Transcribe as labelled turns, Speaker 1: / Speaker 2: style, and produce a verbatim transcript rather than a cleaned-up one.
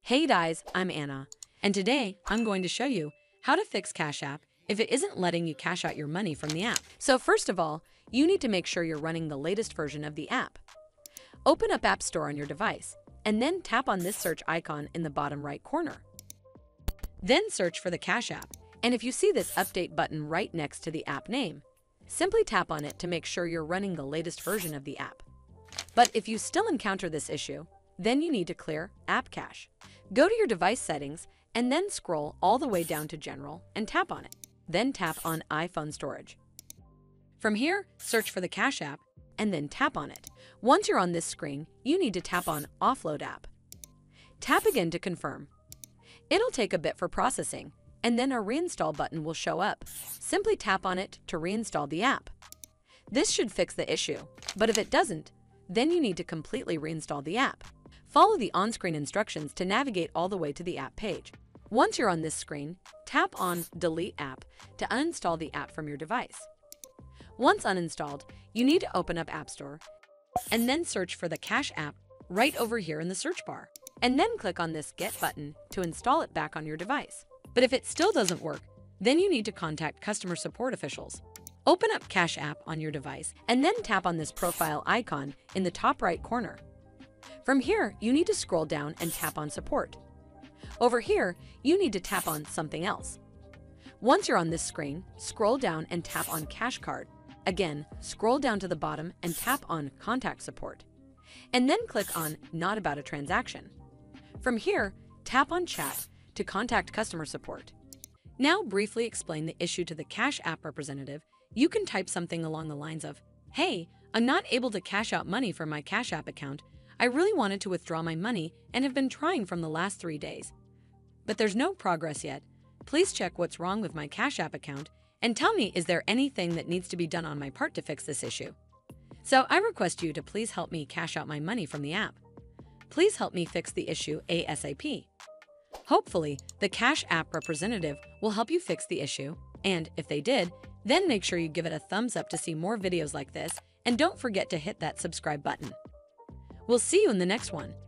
Speaker 1: Hey guys, I'm Anna, and today I'm going to show you how to fix Cash App if it isn't letting you cash out your money from the app. So first of all, you need to make sure you're running the latest version of the app. Open up App Store on your device, and then tap on this search icon in the bottom right corner. Then search for the Cash App, and if you see this update button right next to the app name, simply tap on it to make sure you're running the latest version of the app. But if you still encounter this issue, then you need to clear App Cache. Go to your device settings and then scroll all the way down to General and tap on it. Then tap on iPhone Storage. From here, search for the Cash App and then tap on it. Once you're on this screen, you need to tap on Offload App. Tap again to confirm. It'll take a bit for processing, and then a Reinstall button will show up. Simply tap on it to reinstall the app. This should fix the issue, but if it doesn't, then you need to completely reinstall the app. Follow the on-screen instructions to navigate all the way to the app page. Once you're on this screen, tap on Delete App to uninstall the app from your device. Once uninstalled, you need to open up App Store and then search for the Cash App right over here in the search bar, and then click on this Get button to install it back on your device. But if it still doesn't work, then you need to contact customer support officials. Open up Cash App on your device and then tap on this profile icon in the top right corner. From here, you need to scroll down and tap on Support. Over here, you need to tap on Something Else. Once you're on this screen, scroll down and tap on Cash Card. Again, scroll down to the bottom and tap on Contact Support. And then click on Not About a Transaction. From here, tap on Chat to contact customer support. Now briefly explain the issue to the Cash App representative. You can type something along the lines of, "Hey, I'm not able to cash out money from my Cash App account. I really wanted to withdraw my money and have been trying from the last three days. But there's no progress yet. Please check what's wrong with my Cash App account and tell me, is there anything that needs to be done on my part to fix this issue? So I request you to please help me cash out my money from the app. Please help me fix the issue ASAP." Hopefully, the Cash App representative will help you fix the issue, and if they did, then make sure you give it a thumbs up to see more videos like this, and don't forget to hit that subscribe button. We'll see you in the next one.